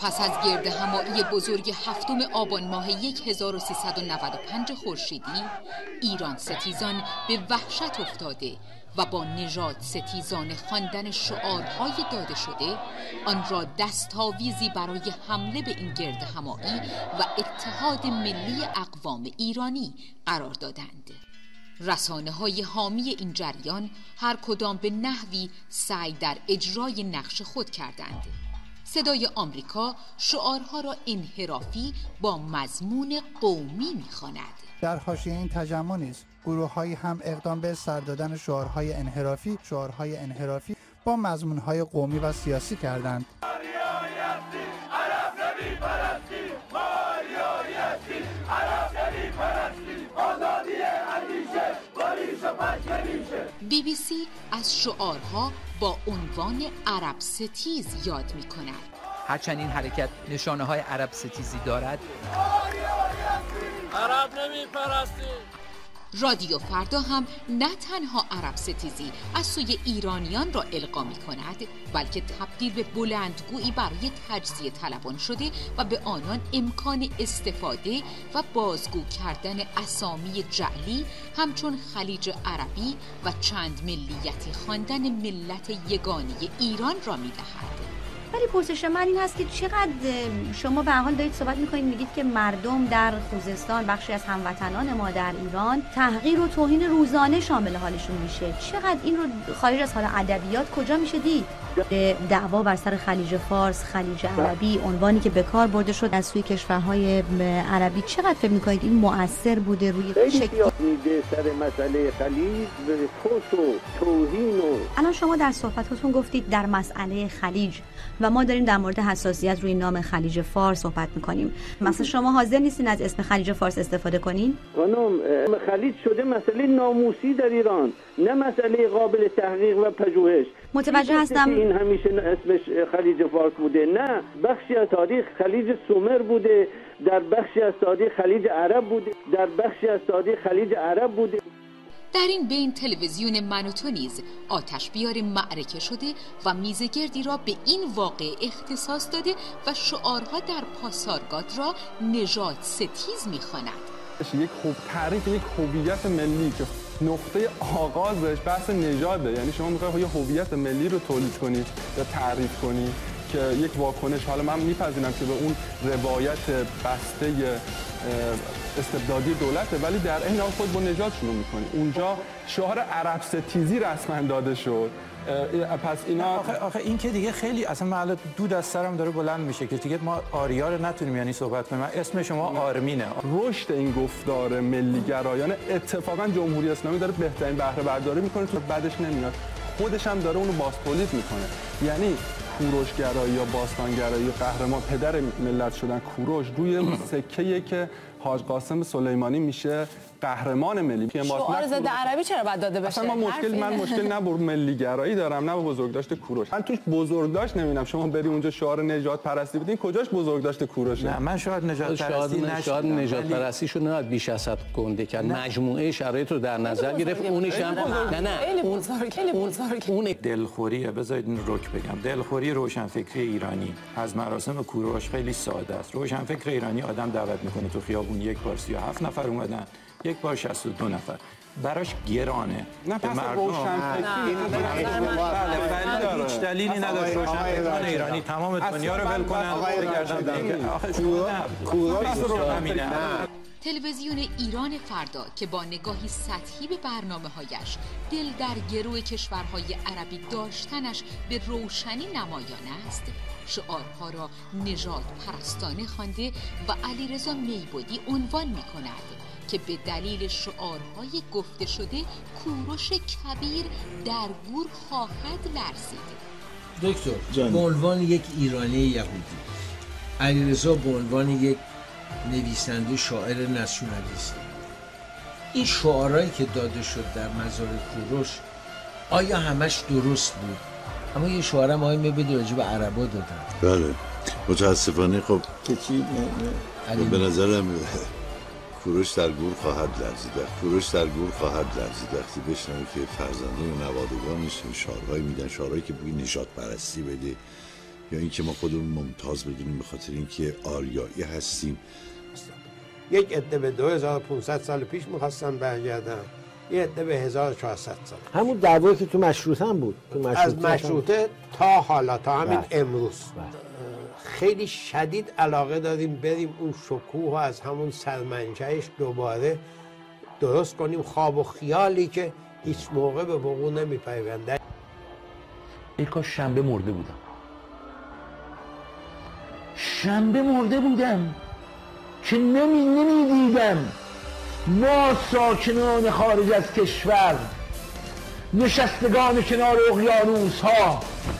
پس از گردهمایی بزرگ 7 آبان ماه 1395 خورشیدی، ایران ستیزان به وحشت افتاده و با نژاد ستیزان خواندن شعارهای داده شده آن را دستاویزی برای حمله به این گردهمایی و اتحاد ملی اقوام ایرانی قرار دادند. رسانه‌های حامی این جریان هر کدام به نحوی سعی در اجرای نقش خود کردند. صدای آمریکا شعارها را انحرافی با مضمون قومی می‌خواند. در حاشیه این تجمع نیز گروه‌هایی هم اقدام به سر دادن شعارهای انحرافی با مضمون‌های قومی و سیاسی کردند. BBC از شعارها با عنوان عرب ستیز یاد می کند. هرچند این حرکت نشانه های عرب ستیزی دارد، عرب نمی پرستیم. رادیو فردا هم نه تنها عرب ستیزی از سوی ایرانیان را القا می کند، بلکه تبدیل به بلندگویی برای تجزیه طلبان شده و به آنان امکان استفاده و بازگو کردن اسامی جعلی همچون خلیج عربی و چند ملیتی خواندن ملت یگانه ایران را می دهد. ولی پرسش من این هست که چقدر شما به هر حال دارید صحبت میکنید، میگید که مردم در خوزستان، بخشی از هموطنان ما در ایران، تحقیر و توهین روزانه شامل حالشون میشه. چقدر این رو خارج از حال ادبیات کجا میشه دید؟ دعوا بر سر خلیج فارس، خلیج عربی، عنوانی که به کار برده شد از سوی کشورهای عربی، چقدر فکر میکنید این مؤثر بوده روی شکل میده سر مسئله خلیج به فوت و توهین و الان شما در صحبتاتون گفتید در مسئله خلیج و ما داریم در مورد حساسیت روی نام خلیج فارس صحبت میکنیم. مثلا شما حاضر نیستین از اسم خلیج فارس استفاده کنین؟ خانم، خلیج شده مسئله ناموسی در ایران، نه مسئله قابل تحقیق و پژوهش. متوجه هستم این همیشه اسمش خلیج فارس بوده، نه، بخشی از تاریخ خلیج سومر بوده، در بخشی از تاریخ خلیج عرب بوده، در بخشی از تاریخ خلیج عرب بوده. در این بین تلویزیون من و تو نیز آتش بیار معرکه شده و میزگردی را به این واقع اختصاص داده و شعارها در پاسارگاد را نژاد ستیز می‌خواند. یک تعریف یک هویت ملی که نقطه آغازش بحث نژاده، یعنی شما می‌خواید یه هویت ملی رو تولید کنید یا تعریف کنید که یک واکنش، حالا من میپذیرم که به اون روایت بسته استبدادی دولته، ولی در این حال خود با نژاد شروع می‌کنی. اونجا شعار عرب ستیزی رسما داده شد. پس اینا آخه این که دیگه خیلی اصلا من دود از سرم داره بلند میشه که دیگه ما آریا رو نتونیم یعنی صحبت کنیم. اسم شما آرمینه. رشد این گفتار ملی‌گرایانه اتفاقا جمهوری اسلامی داره بهترین بهره برداری میکنه تو بعدش نمیاد، خودش هم داره اونو بازتولید میکنه. یعنی کوروشگرایی یا باستانگرایی قهرمان پدر ملت شدن کوروش روی سکه‌ای که حاج قاسم سلیمانی میشه قهرمان ملی. شعار ضد عربی چرا باید داده بشه؟ اصلا من مشکل نه با ملی‌گرایی دارم نه با بزرگداشت کوروش. من توش بزرگداشت نمیبینم. شما بری اونجا شعار نژاد پرستی بدین، کجاش بزرگداشت کوروشه؟ نه، من شاید نژاد پرستی شاید نژاد پرستیشو نه بیش از حد گنده کرد. مجموعه شرایط رو در نظر گرفت. اونش هم اون دلخوریه. بذارید این رک بگم. دلخوری روشنفکری ایرانی از مراسم کوروش خیلی ساده است. روشنفکر ایرانی آدم دعوت میکنه تو خیابون، یک بار 37 نفر اومدن، یک بار 62 نفر. براش گرانه. نه پس روشنفکری بله هیچ دلیلی نداره روشنفکران ایرانی تمام دنیا رو ول کنن بگردن. آخه تلویزیون ایران فردا که با نگاهی سطحی به برنامه‌هایش دل در گرو کشورهای عربی داشتنش به روشنی نمایان است، شعارها را نژاد پرستانه خوانده و علیرضا میبودی عنوان می‌کند که به دلیل شعارهای گفته شده کوروش کبیر در گور خواهد لرزید. دکتر، به عنوان یک ایرانی یهودی، علیرضا به عنوان یک نویسنده شاعر ناسیونالیست، این شعارهایی که داده شد در مزار کوروش آیا همش درست بود؟ اما یه شعارم آقای میبودی راجع به عربا دادن. بله متاسفانه. خب به نظرم کوروش در گور خواهد لرزید. کوروش در گور خواهد لرزید وقتی بشنوه که فرزندان و نوادگانش شعارهایی میدن، شعارهایی که بوی نژاد پرستی بده یا اینکه ما خودمون ممتاز بگیریم به خاطر اینکه آریایی هستیم. یک عده به 2500 سال پیش می‌خواستن برگردن، یه عده به 1400 سال. همون دعوایی که تو مشروطه هم بود. از مشروطه تا حالا، تا همین امروز. خیلی شدید علاقه داریم بریم اون شکوه از همون سرمنشأش دوباره درست کنیم، خواب و خیالی که هیچ موقع به وقوع نمی‌پیونده. ای کاش شنبه مرده بودم. شنبه مرده بودم که نمیدیدم ما ساکنان خارج از کشور، نشستگان کنار اقیانوس ها،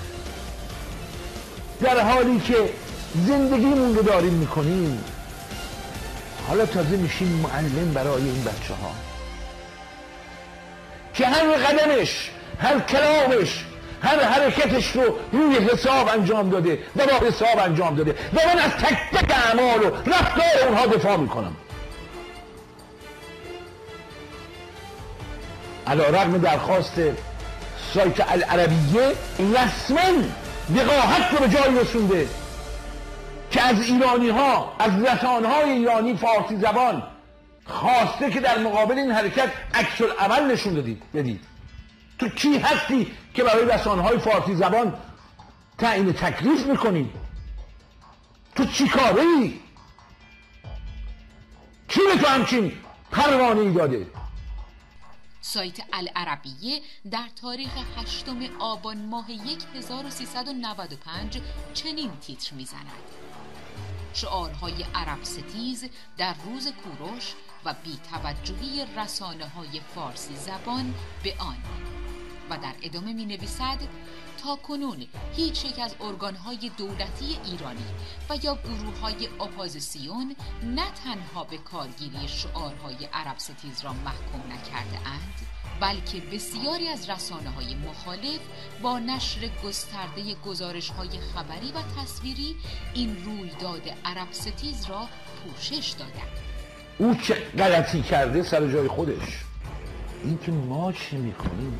در حالی که زندگیمون رو داریم میکنیم، حالا تازه میشیم معلم برای این بچه ها که هر قدمش، هر کلامش، هر حرکتش رو روی حساب انجام داده و با حساب انجام داده و من از تک تک اعمال و رفتار اونها دفاع میکنم. علی رغم درخواست سایت العربیه رسما وقاحت رو به جایی رسونده که از ایرانی ها، از رسانه های ایرانی فارسی زبان خواسته که در مقابل این حرکت عکس العمل نشون بدید. تو کی هستی که برای رسانه‌های فارسی زبان تعیین تکلیف میکنی؟ تو چی کاری؟ کی به تو همچین پروانه‌ای داده؟ سایت العربیه در تاریخ 8 آبان ماه 1395 چنین تیتر میزند: شعارهای عرب ستیز در روز کوروش و بی‌توجهی رسانه‌های فارسی زبان به آن. و در ادامه می نویسد تا کنون هیچ یک از ارگانهای دولتی ایرانی و یا گروه‌های اپوزیسیون نه تنها به کارگیری شعارهای عرب ستیز را محکوم نکرده اند، بلکه بسیاری از رسانه‌های مخالف با نشر گسترده گزارش‌های خبری و تصویری این رویداد عرب ستیز را پوشش دادند. او چه غلطی کرده سر جای خودش، این که ما چی می‌کنیم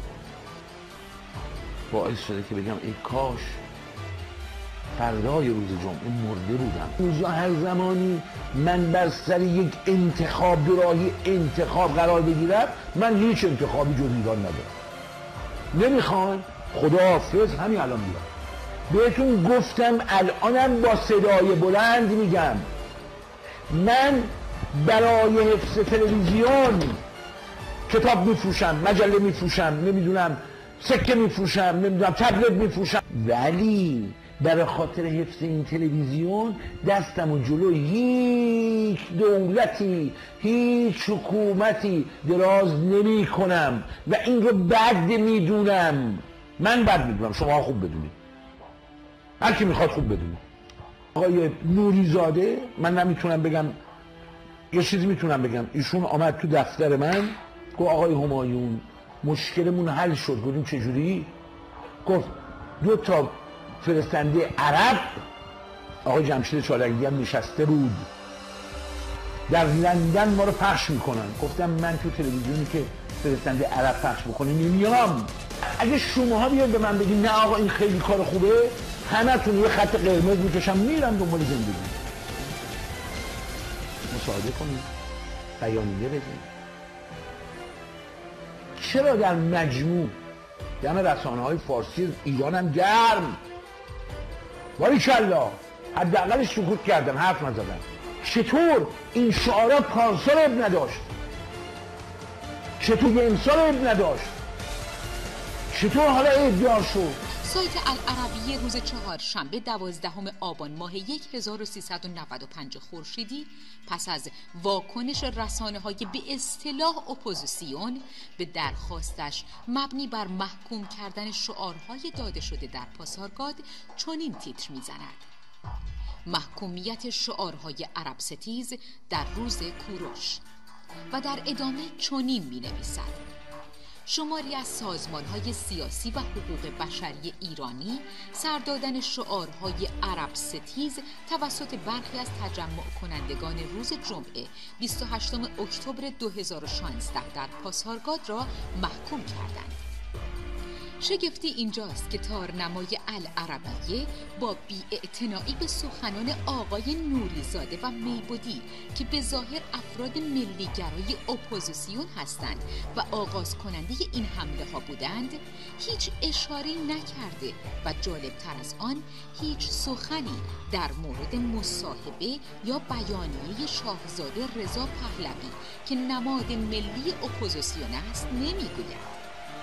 باعث شده که بگم ای کاش فردای روز جمعه مرده بودم. روزا هر زمانی من بر سر یک انتخاب، دوراهی انتخاب قرار بگیرم، من هیچ انتخابی جز ایران ندارم. نمیخوان؟ خداحافظ، همین الان میرم. بهتون گفتم، الانم با صدای بلند میگم، من برای حفظ تلویزیون کتاب میفروشم، مجله میفروشم، نمیدونم سکه میفروشم، نمیدونم تبلت میفروشم، ولی برای خاطر حفظ این تلویزیون دستم و جلو هیچ دولتی، هیچ حکومتی دراز نمی کنم و این رو بد میدونم. من بد میدونم، شما خوب بدونید، هر کی میخواد خوب بدونید. آقای نوریزاده، من نمیتونم بگم، یه چیزی میتونم بگم، ایشون آمد تو دفتر من گفت آقای همایون مشکلمون حل شد. گفتیم چجوری؟ گفت 2 تا فرستنده عرب، آقای جمشید چالنگی هم نشسته بود، در لندن ما رو پخش میکنن. گفتم من تو تلویزیونی که فرستنده عرب پخش بکنه نمیام. اگه شماها بیاد به من بگید نه آقا این خیلی کار خوبه، همتون یه خط قرمز میکشم میرم دنبال زندگی. مصاحبه کنید، بیانیه بدید. چرا در مجموع دم رسانه‌های فارسی ایران هم گرم؟ باریکالله، حداقل سکوت کردم، حرف نزدم. چطور این شعارا پارسال اب نداشت؟ چطور یه امسال اب نداشت؟ چطور حالا ابداع شد؟ سایت العربیه روز چهارشنبه 12 آبان ماه 1395 خورشیدی پس از واکنش رسانه‌های به اصطلاح اپوزیسیون به درخواستش مبنی بر محکوم کردن شعارهای داده شده در پاسارگاد چنین تیتر میزند: محکومیت شعارهای عرب ستیز در روز کوروش. و در ادامه چنین می‌نویسد: شماری از سازمان‌های سیاسی و حقوق بشری ایرانی سردادن شعارهای عرب ستیز توسط برخی از تجمع کنندگان روز جمعه 28 اکتبر 2016 در پاسارگاد را محکوم کردند. شگفتی اینجاست که تارنمای العربیه با بی‌اعتنایی به سخنان آقای نوریزاده و میبودی که به ظاهر افراد ملیگرای اپوزیسیون هستند و آغاز کننده این حمله ها بودند، هیچ اشاره‌ای نکرده و جالبتر از آن هیچ سخنی در مورد مصاحبه یا بیانیه شاهزاده رضا پهلوی که نماد ملی اپوزیسیون است نمیگوید.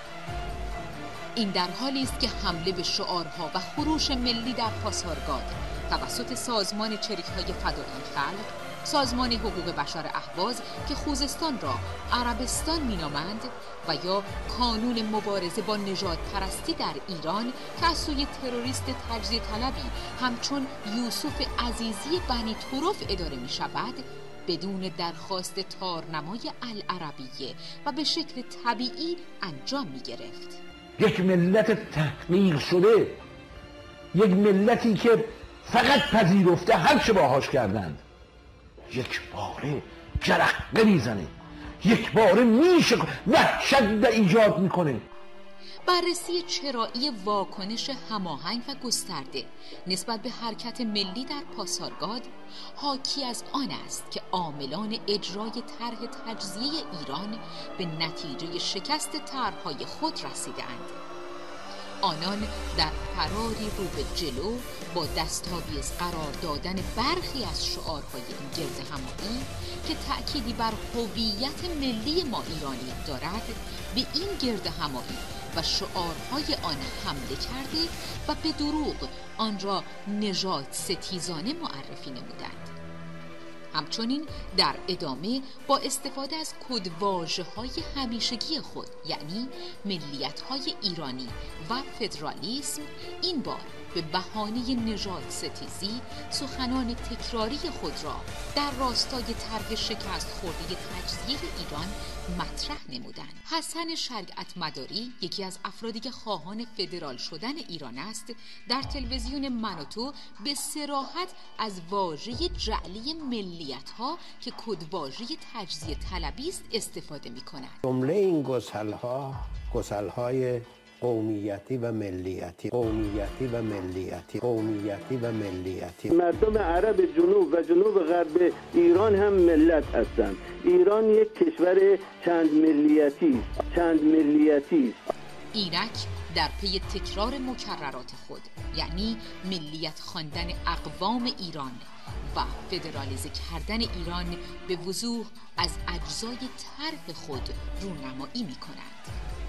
این در حالی است که حمله به شعارها و خروش ملی در پاسارگاد توسط سازمان چریک‌های فدایی خلق، سازمان حقوق بشر اهواز که خوزستان را عربستان مینامند و یا کانون مبارزه با نژاد پرستی در ایران که از سوی تروریست تجزیه طلبی همچون یوسف عزیزی بنی طرف اداره می شود، بدون درخواست تارنمای العربیه و به شکل طبیعی انجام می گرفت. یک ملت تحقیر شده، یک ملتی که فقط پذیرفته هر چه باهاش کردند، یک باره جرقه میزنه، یک باره میشه وحشت ایجاد میکنه. بررسی چرایی واکنش هماهنگ و گسترده نسبت به حرکت ملی در پاسارگاد حاکی از آن است که عاملان اجرای طرح تجزیه ایران به نتیجه شکست طرحهای خود رسیدند. آنان در فراری رو به جلو با دستاویز قرار دادن برخی از شعارهای این گرد همایی که تأکیدی بر هویت ملی ما ایرانی دارد، به این گرد همایی و شعارهای آن حمله کرده و به دروغ آن را نژاد ستیزانه معرفی نمودند. همچنین در ادامه با استفاده از کدواژه‌های همیشگی خود یعنی ملیت‌های ایرانی و فدرالیسم، این بار به بهانه نژاد ستیزی سخنان تکراری خود را در راستای طرح شکست خورده تجزیه ایران مطرح نمودند. حسن شریعت مداری، یکی از افرادی که خواهان فدرال شدن ایران است، در تلویزیون من و تو به صراحت از واژه جعلی ملیت‌ها که کدواژه تجزیه طلبی است استفاده می‌کند. جمله این گسل‌های قومیتی و ملیتی، قومیتی و ملیتی، قومیتی و ملیتی. مردم عرب جنوب و جنوب غرب ایران هم ملت هستند. ایران یک کشور چند ملیتی است، چند ملیتی است. ایرک در پی تکرار مکررات خود یعنی ملیت خواندن اقوام ایران و فدرالیزه کردن ایران به وضوح از اجزای طرح خود رونمایی می‌کند.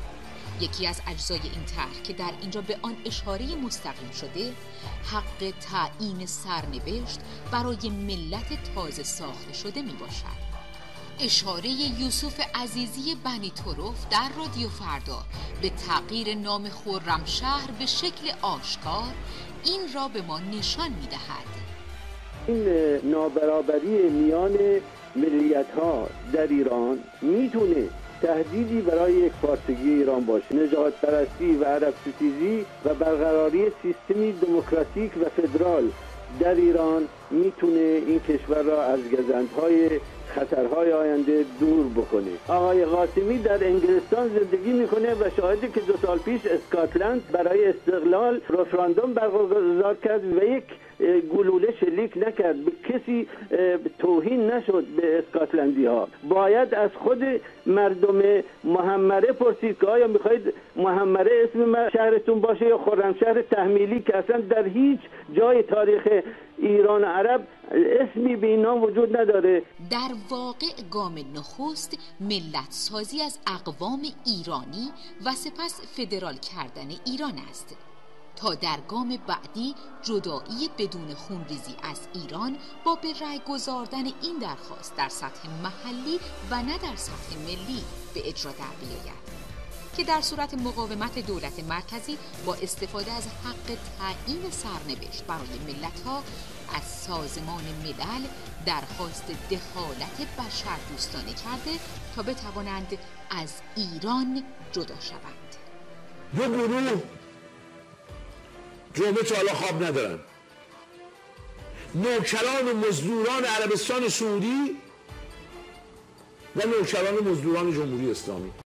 یکی از اجزای این طرح که در اینجا به آن اشاره مستقیم شده، حق تعیین سرنوشت برای ملت تازه ساخته شده می باشد. اشاره یوسف عزیزی بنی طرف در رادیو فردا به تغییر نام خرمشهر به شکل آشکار این را به ما نشان می دهد. این نابرابری میان ملیت‌ها در ایران میتونه تهدیدی برای یک پارچگی ایران باشه. نژاد پرستی و عرب ستیزی و برقراری سیستمی دموکراتیک و فدرال در ایران میتونه این کشور را از گزندهای خطرهای آینده دور بکنه. آقای قاسمی در انگلستان زندگی میکنه و شاهده که 2 سال پیش اسکاتلند برای استقلال رفراندوم برگزار کرد و یک گلوله شلیک نکرد، به کسی توهین نشد به اسکاتلندی ها. باید از خود مردم محمره پرسید که آیا میخواید محمره اسم شهرتون باشه یا خرمشهر تحمیلی که اصلا در هیچ جای تاریخ ایران و عرب اسمی به این نام وجود نداره. در واقع گام نخست ملت سازی از اقوام ایرانی و سپس فدرال کردن ایران است تا در گام بعدی جدایی بدون خونریزی از ایران با به رأی گذاردن این درخواست در سطح محلی و نه در سطح ملی به اجرا در بیاید که در صورت مقاومت دولت مرکزی با استفاده از حق تعیین سرنوشت برای ملت‌ها از سازمان ملل درخواست دخالت بشردوستانه کرده تا بتوانند از ایران جدا شوند. دو گروه جمعه تا حالا خواب ندارن، نوکران و مزدوران عربستان سعودی و نوکران و مزدوران جمهوری اسلامی.